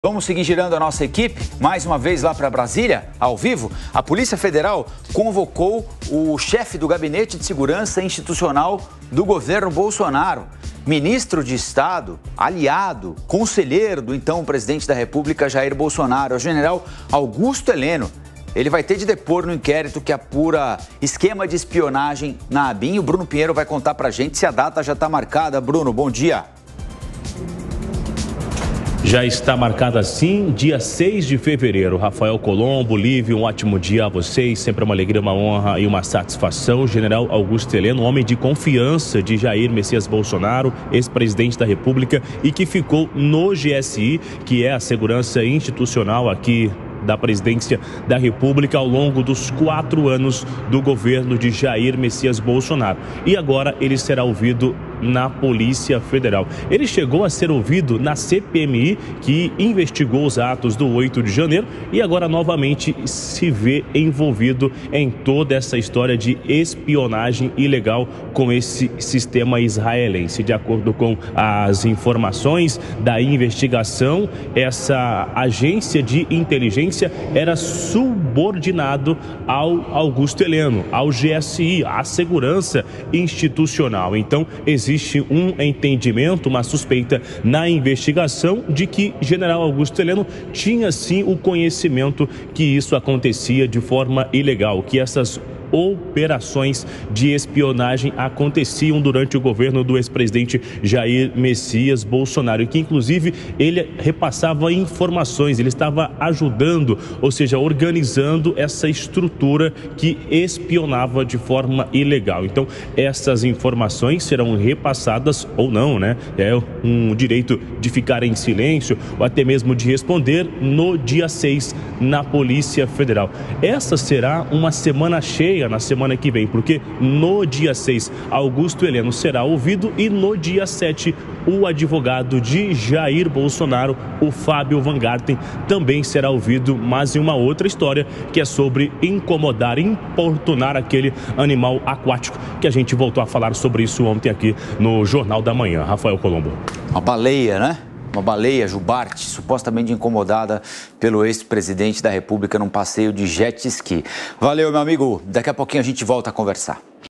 Vamos seguir girando a nossa equipe, mais uma vez lá para Brasília, ao vivo. A Polícia Federal convocou o chefe do Gabinete de Segurança Institucional do governo Bolsonaro, ministro de Estado, aliado, conselheiro do então presidente da República, Jair Bolsonaro, o general Augusto Heleno. Ele vai ter de depor no inquérito que apura esquema de espionagem na ABIN. O Bruno Pinheiro vai contar para a gente se a data já está marcada. Bruno, bom dia. Já está marcada sim, dia 6 de fevereiro. Rafael Colombo, Lívio, um ótimo dia a vocês. Sempre uma alegria, uma honra e uma satisfação. General Augusto Heleno, homem de confiança de Jair Messias Bolsonaro, ex-presidente da República e que ficou no GSI, que é a segurança institucional aqui da presidência da República ao longo dos 4 anos do governo de Jair Messias Bolsonaro. E agora ele será ouvido na Polícia Federal. Ele chegou a ser ouvido na CPMI, que investigou os atos do 8 de janeiro e agora novamente se vê envolvido em toda essa história de espionagem ilegal com esse sistema israelense. De acordo com as informações da investigação, essa agência de inteligência era subordinado ao Augusto Heleno, ao GSI, à segurança institucional. Então, existe um entendimento, uma suspeita na investigação de que general Augusto Heleno tinha sim o conhecimento que isso acontecia de forma ilegal, que essas operações de espionagem aconteciam durante o governo do ex-presidente Jair Messias Bolsonaro, e que inclusive ele repassava informações, ele estava ajudando, ou seja, organizando essa estrutura que espionava de forma ilegal. Então, essas informações serão repassadas ou não, né? É um direito de ficar em silêncio ou até mesmo de responder no dia 6 na Polícia Federal. Essa será uma semana cheia na semana que vem, porque no dia 6 Augusto Heleno será ouvido e no dia 7 o advogado de Jair Bolsonaro, o Fábio Van Garten, também será ouvido, mas em uma outra história que é sobre incomodar, importunar aquele animal aquático que a gente voltou a falar sobre isso ontem aqui no Jornal da Manhã. Rafael Colombo. Uma baleia, né? Uma baleia jubarte, supostamente incomodada pelo ex-presidente da República num passeio de jet ski. Valeu, meu amigo. Daqui a pouquinho a gente volta a conversar.